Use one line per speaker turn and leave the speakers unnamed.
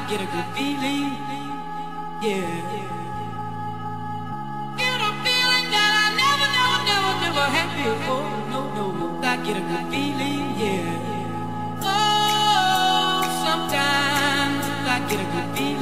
get a good feeling, yeah. Get a feeling that I never had before. No, no, no, I get a good feeling, yeah. Oh, sometimes I get a good feeling.